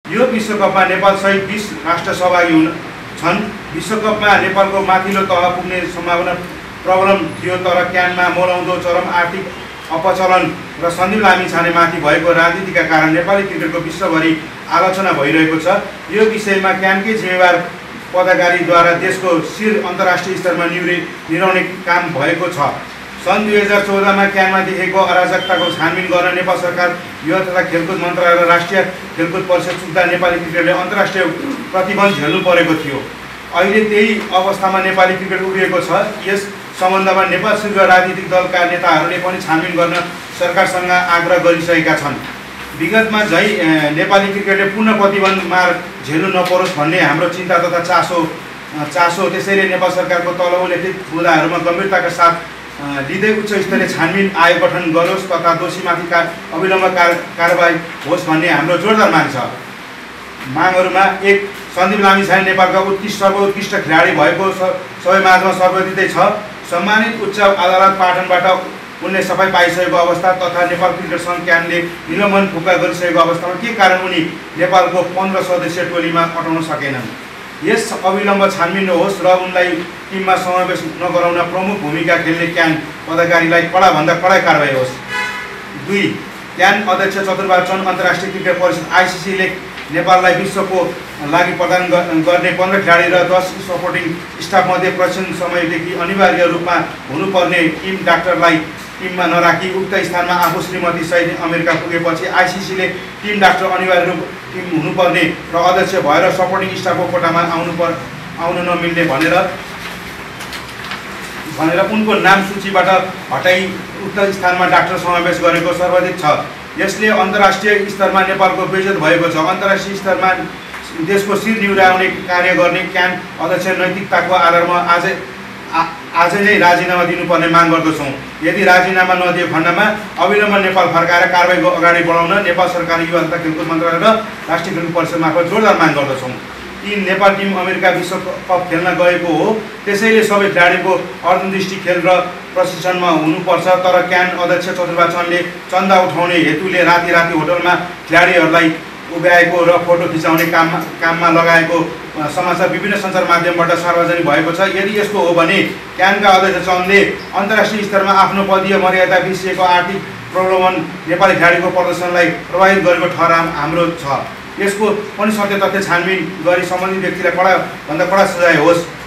यो विश्वकपमा नेपाल सहित 20 राष्ट्र सहभागी हुन छन्। विश्वकपमा नेपालको माथिल्लो तह पुग्ने सम्भावना प्रबल थियो, तर क्यानमा मौलाउँदो चरम आर्थिक अपचलन र सन्दीप लामिछानेमाथि भएको राजनीतिका कारण नेपाली क्रिकेटको विश्वभरि आलोचना भइरहेको छ। यो विषयमा क्यानकै जिम्मेवार पदाधिकारीद्वारा देशको शिर अन्तर्राष्ट्रिय स्तरमा निहुर्याउने काम भएको छ। सन् 2014 मा क्यानमा देखेको अराजकताको छानबिन गर्न नेपाल सरकार, युवा तथा खेलकुद मन्त्रालय र राष्ट्रिय खेलकुद परिषद चुक्दा नेपाली क्रिकेटले अन्तर्राष्ट्रिय प्रतिबन्ध झेल्नु परेको थियो। अहिले त्यही अवस्थामा नेपाली क्रिकेट उभिएको छ। यस सम्बन्धमा नेपाल शीर्ष राजनीतिक दलका नेताहरूले पनि छानबिन गर्न सरकारसँग आग्रह गरिसकेका छन्। विगतमा झै नेपाली क्रिकेटले पूर्ण प्रतिबन्ध मार झेल्नु नपरोस् भन्ने हाम्रो चिन्ता तथा चासो त्यसैले नेपाल सरकारको तल उल्लेखित मुद्दाहरूमा गम्भीरताका साथ लिँदै उच्च स्तरीय छानबिन आयोग गठन गरोस् तथा दोषीमाथि अविलम्ब कारबाही होस् भन्ने हाम्रो जोरदार माग छ। मागहरूमा 1. सन्दीप लामिछाने नेपालका सर्वोत्कृष्ट खेलाडी भएको सबै माझमा सर्वोदितै छ। सम्मानित उच्च अदालत पाटनबाट उनले सफाई पाइसकेको अवस्था तथा नेपाल क्रिकेट सङ्घ क्यानले निलम्बन फुक्का गरिसकेको अवस्थामा के कारण उनी नेपालको 15 सदस्यीय टोलीमा अटाउन सकेनन्। यस अविलम्ब छानबिन होस् र उनलाई टिममा समावेश नगराउन प्रमुख भूमिका खेल्ने क्यान पदाधिकारीलाई कडाभन्दा कडा कारबाही होस्। 2. क्यान अध्यक्ष चतुर्बार चन्द अन्तर्राष्ट्रिय क्रिकेट परिषद ICC ले नेपाललाई विश्वको लागि प्रदान गर्ने 15 खेलाडी र 10 सपोर्टिङ स्टाफमध्ये प्रशिक्षण समयदेखि अनिवार्य रूपमा हुनुपर्ने टिम डाक्टरलाई टिममा नराखी उक्त स्थानमा आफू श्रीमती सहित अमेरिका पुगेपछि ICC ले टिम डाक्टर अनिवार्य टिम हुनुपर्ने र अध्यक्ष भएर सपोर्टिङ स्टाफको कोटामा आउनु नमिल्ने भनेर उनको नाम सूचीबाट हटाई उक्त स्थानमा डाक्टर समावेश गरेको सर्वाधिक छ। यसले अन्तर्राष्ट्रिय स्तरमा नेपालको बेइज्जत भएको छ। अन्तर्राष्ट्रिय स्तरमा देशको शिर निहुर्याउने कार्य गर्ने क्यान अध्यक्ष नैतिकताको आधारमा आजै नै राजीनामा दिनुपर्ने माग गर्दछौँ। यदि राजीनामा नदिएको खण्डमा अविलम्ब नेपाल फर्काएर कारबाही अगाडि बढाउन नेपाल सरकार, युवा तथा खेलकुद मन्त्रालय र राष्ट्रिय खेलकुद परिषद मार्फत जोरदार माग गर्दछौँ। 3. नेपाल टिम अमेरिका विश्वकप खेल्न गएको हो, त्यसैले सबै खेलाडीको अन्तर्दृष्टि खेल र प्रशिक्षणमा हुनुपर्छ। तर क्यान अध्यक्ष चतुर्बार चन्दले चन्दा उठाउने हेतुले राति होटलमा खेलाडीहरूलाई उभ्याएको र फोटो खिचाउने काममा लगाएको समाचार विभिन्न सञ्चार माध्यमबाट सार्वजनिक भएको छ। यदि यस्तो हो भने क्यानका अध्यक्ष चन्दले अन्तर्राष्ट्रिय स्तरमा आफ्नो पदीय मर्यादा बिर्सिएको आर्थिक प्रलोभन नेपाली खेलाडीको प्रदर्शनलाई प्रभावित गरेको ठहराम हाम्रो छ। यसको पनि सत्य तथ्य छानबिन गरी सम्बन्धित व्यक्तिलाई कडाभन्दा कडा सजाय होस्।